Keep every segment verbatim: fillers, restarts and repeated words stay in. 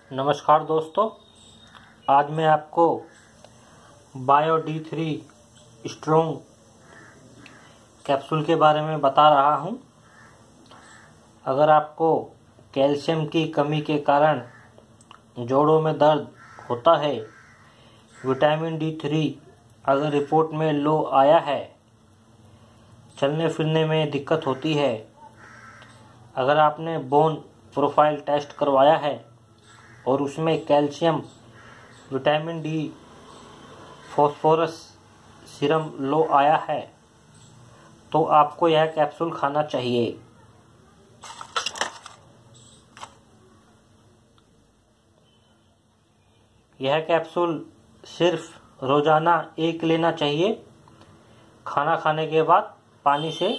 नमस्कार दोस्तों, आज मैं आपको bio D three strong capsule के बारे में बता रहा हूं। अगर आपको कैल्शियम की कमी के कारण जोड़ों में दर्द होता है, विटामिन डी थ्री अगर रिपोर्ट में लो आया है, चलने फिरने में दिक्कत होती है, अगर आपने बोन प्रोफाइल टेस्ट करवाया है और उसमें calcium, vitamin D, phosphorus serum low आया है, तो आपको यह कैप्सूल खाना चाहिए। यह कैप्सूल सिर्फ रोजाना एक लेना चाहिए, खाना खाने के बाद पानी से।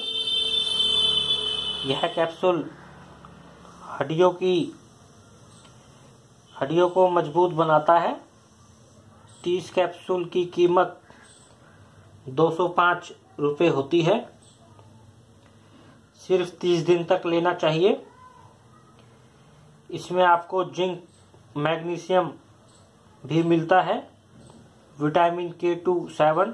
यह कैप्सूल हड्डियों की हड्डियों को मजबूत बनाता है। तीस कैप्सूल की कीमत दो सौ पाँच रुपये होती है। सिर्फ तीस दिन तक लेना चाहिए। इसमें आपको जिंक, मैग्नीशियम भी मिलता है, विटामिन के टू सेवन।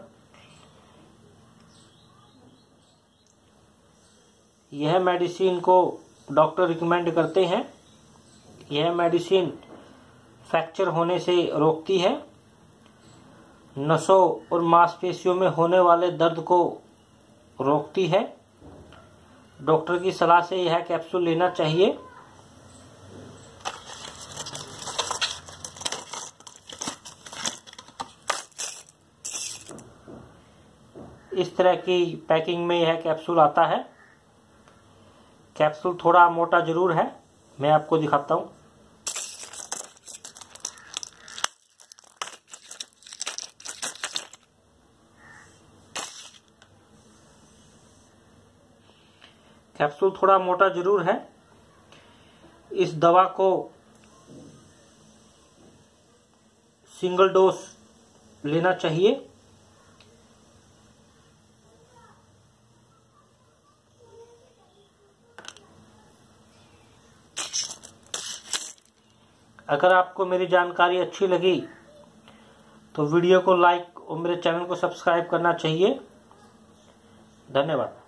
यह मेडिसिन को डॉक्टर रिकमेंड करते हैं। यह मेडिसिन फ्रैक्चर होने से रोकती है। नसों और मांसपेशियों में होने वाले दर्द को रोकती है। डॉक्टर की सलाह से यह कैप्सूल लेना चाहिए। इस तरह की पैकिंग में यह कैप्सूल आता है। कैप्सूल थोड़ा मोटा जरूर है, मैं आपको दिखाता हूं। कैप्सूल थोड़ा मोटा जरूर है। इस दवा को सिंगल डोज लेना चाहिए। अगर आपको मेरी जानकारी अच्छी लगी तो वीडियो को लाइक और मेरे चैनल को सब्सक्राइब करना चाहिए। धन्यवाद।